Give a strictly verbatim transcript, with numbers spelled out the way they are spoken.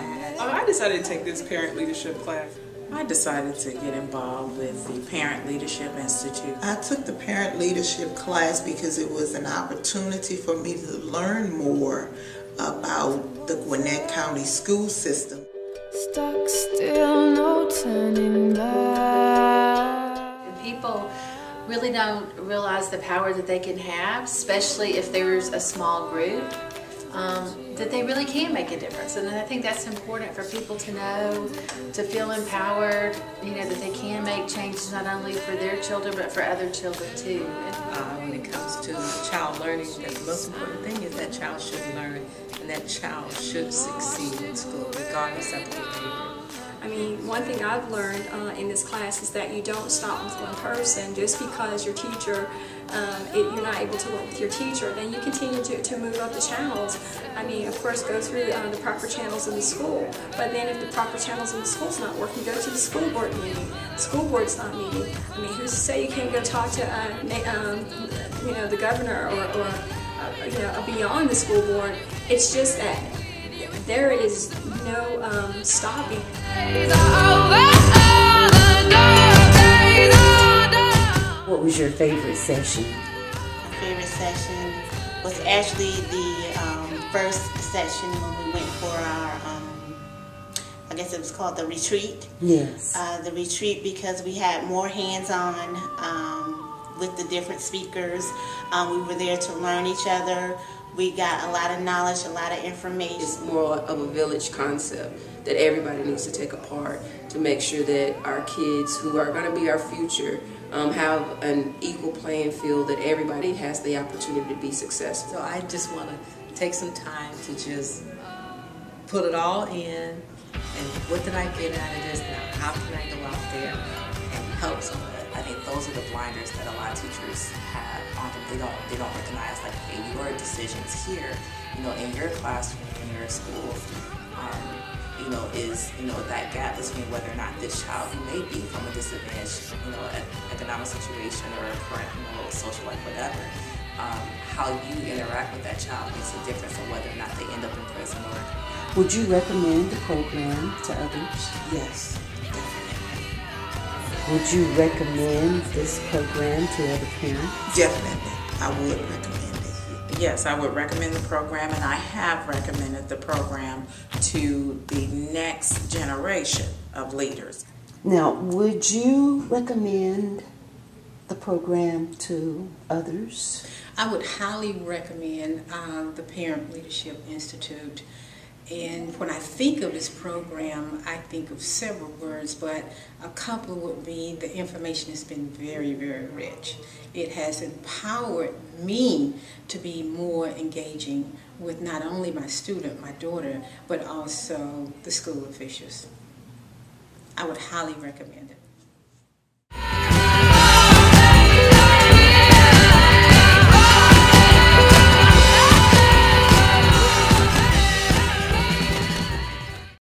had? Oh, I decided to take this parent leadership class. I decided to get involved with the Parent Leadership Institute. I took the parent leadership class because it was an opportunity for me to learn more about the Gwinnett County school system. Stuck still, no turning back. People really don't realize the power that they can have, especially if there's a small group, um, that they really can make a difference. And I think that's important for people to know, to feel empowered, you know, that they can make changes not only for their children but for other children too. Uh, when it comes to child learning, the most important thing is that child should learn and that child should succeed in school regardless of the behavior. I mean, one thing I've learned uh, in this class is that you don't stop with one person. Just because your teacher, um, it, you're not able to work with your teacher, then you continue to, to move up the channels. I mean, of course, go through uh, the proper channels in the school. But then if the proper channels in the school's not working, go to the school board meeting. The school board's not meeting. I mean, who's to say you can't go talk to, uh, um, you know, the governor or, or uh, you know, beyond the school board? It's just that there is no um, stopping. What was your favorite session? My favorite session was actually the um, first session when we went for our, um, I guess it was called the retreat. Yes. Uh, the retreat, because we had more hands-on um, with the different speakers. Um, we were there to learn each other. We got a lot of knowledge, a lot of information. It's more of a village concept that everybody needs to take a part to make sure that our kids, who are going to be our future, um, have an equal playing field, that everybody has the opportunity to be successful. So I just want to take some time to just put it all in, and what did I get out of this now? How can I go out there and help someone? I think those are the blinders that a lot of teachers have on them. They don't, they don't recognize, like, hey, your decisions here, you know, in your classroom, in your school, um, you know, is, you know, that gap between whether or not this child, who may be from a disadvantaged, you know, economic situation or current, you know, social life, whatever, um, how you interact with that child makes a difference in whether or not they end up in prison or. Would you recommend the program to others? Yes. Would you recommend this program to other parents? Definitely. I would recommend it. Yes, I would recommend the program, and I have recommended the program to the next generation of leaders. Now, would you recommend the program to others? I would highly recommend uh, the Parent Leadership Institute. And when I think of this program, I think of several words, but a couple would be the information has been very, very rich. It has empowered me to be more engaging with not only my student, my daughter, but also the school officials. I would highly recommend it.